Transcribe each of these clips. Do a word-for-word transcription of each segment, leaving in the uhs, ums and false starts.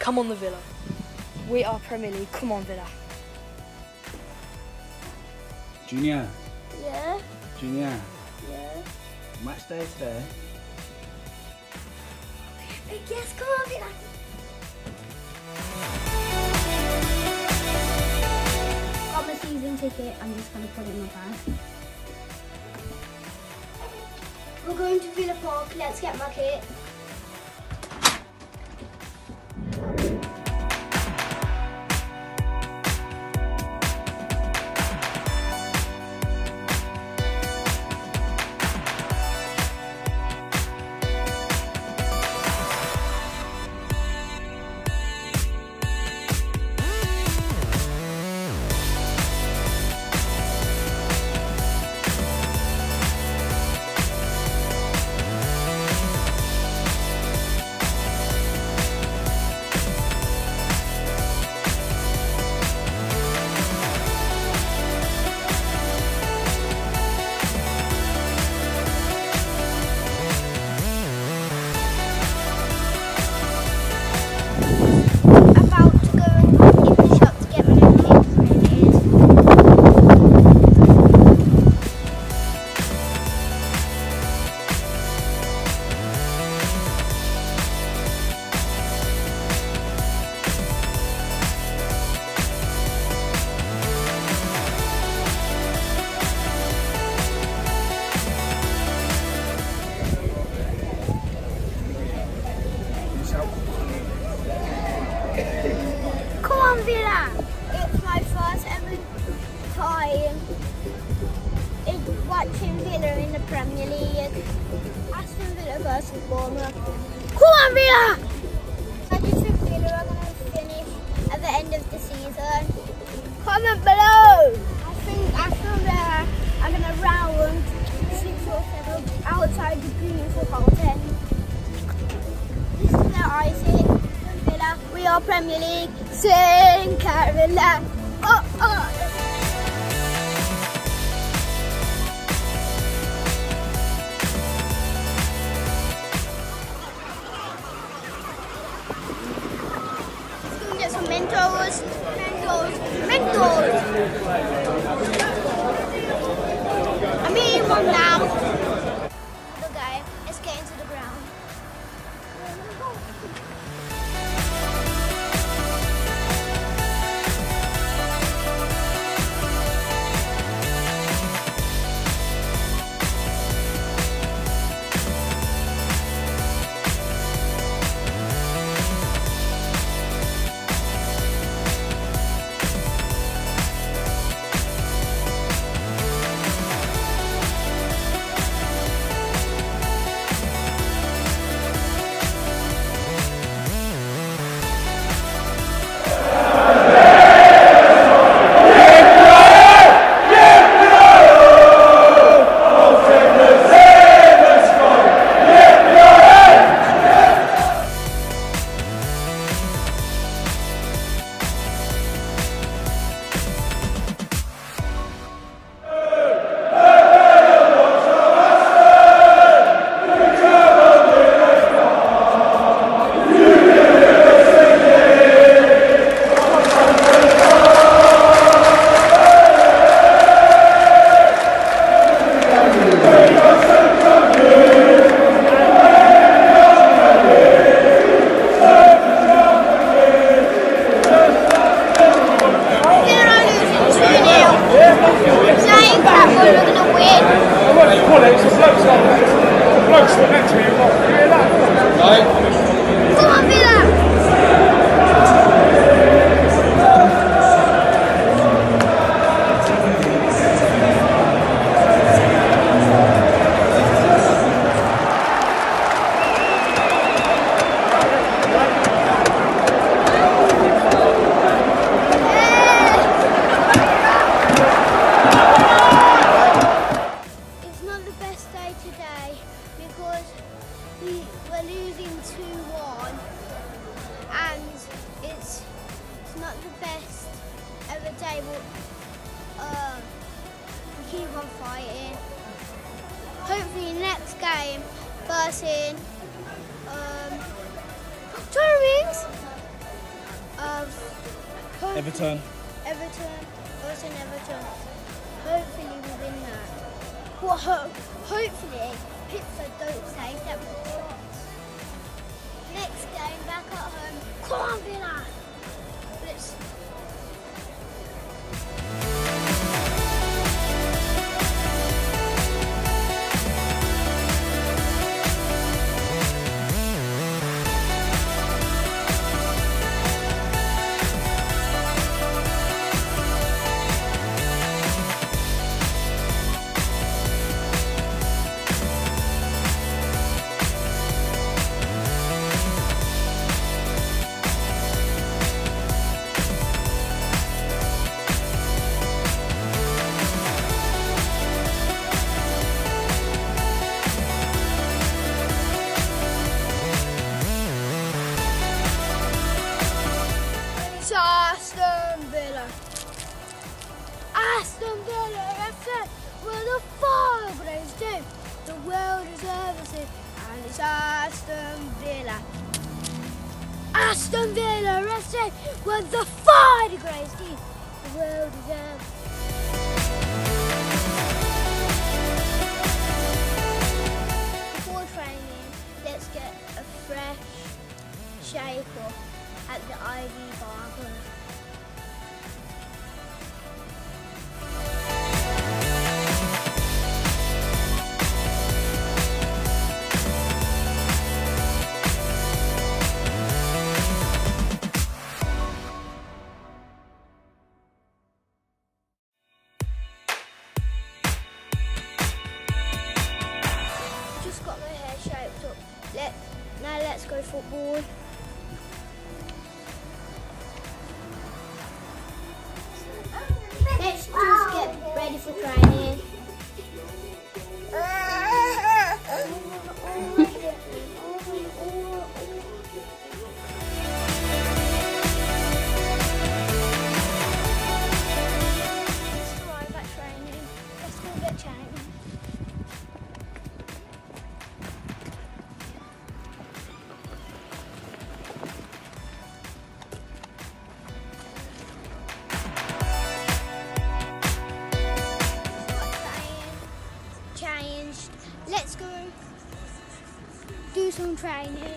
Come on the Villa. We are Premier League. Come on Villa. Junior. Yeah. Junior. Yeah. Match day today. Yes, come on Villa. Got my season ticket. I'm just gonna put it in my bag. We're going to Villa Park. Let's get my kit. Villa. It's my first ever time in watching Villa in the Premier League. Aston Villa versus Bournemouth. Come on Villa! I just think Villa are going to finish at the end of the season. Comment below! I think Aston Villa are going to round six or seven outside the green for Bolton. This is their icing. Villa, we are Premier League. Sing Caroline. Oh, oh. Let's go get some Mentos. Mentos. Mentos. I'm eating one now. Okay, let's get into the ground. Keep on fighting. Hopefully next game versus um Rings. Hopefully, Everton. Everton. Us and Everton. Hopefully we win that. Well, ho hopefully Pittsburgh don't save that much shots. Next game back at home. Come on, Villa. Let's. Aston Villa. Aston Villa F C. We're the five greatest team the world has ever seen. And it's Aston Villa. Aston Villa F C. We're the five greatest team the world has ever seen. Before training, let's get a fresh shake up at the I V Barber. Just got my hair shaped up. Let now let's go football. Let's just get ready for training. Let's arrive at training. Let's go get training. Changed. Let's go do some training.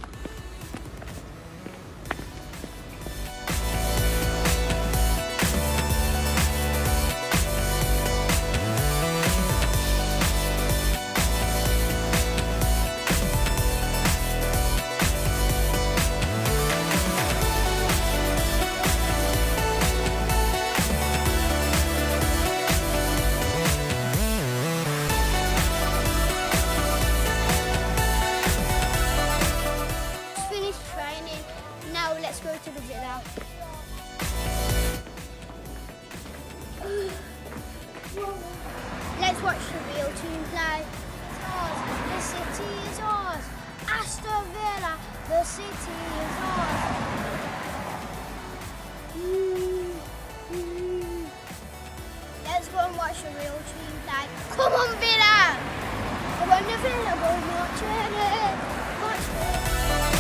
Let's go to the villa. Let's watch the real team play. The city is ours. Aston Villa, the city is ours. Let's go and watch the real team play. Come on, Villa! Come on, the Villa, go march it. March it.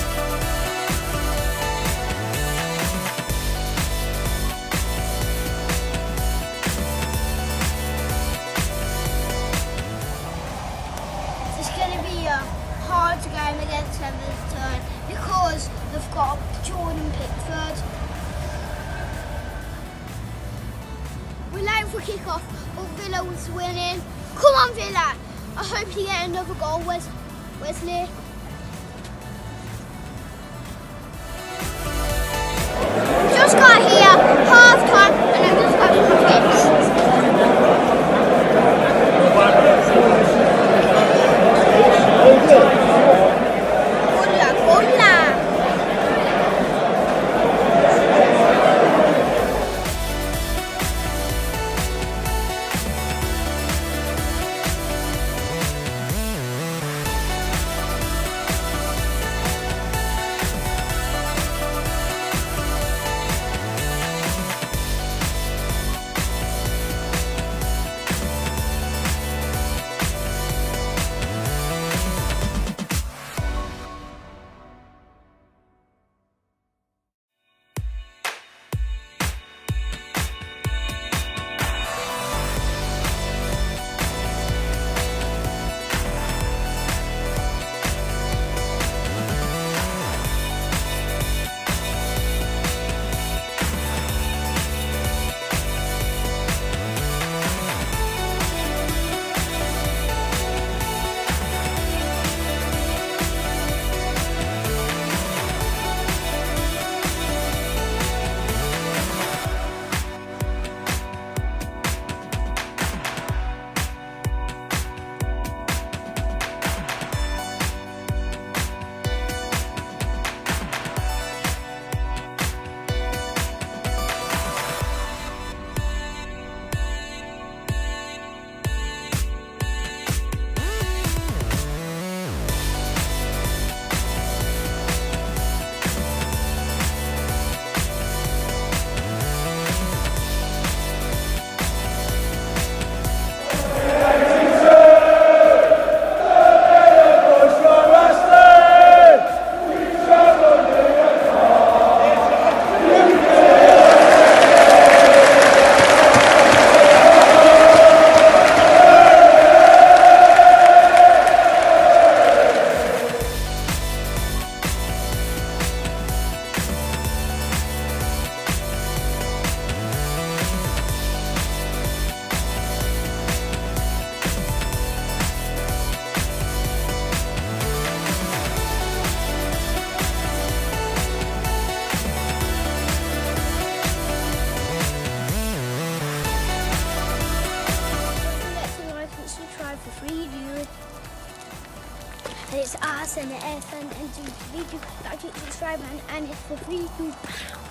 Hard game against Everton because they've got Jordan Pickford. We're late for kick-off, but Villa was winning. Come on, Villa! I hope you get another goal, Wes Wesley. Just got here, half time, and I just got my S and S and and to video, subscribe and, and it's for free too.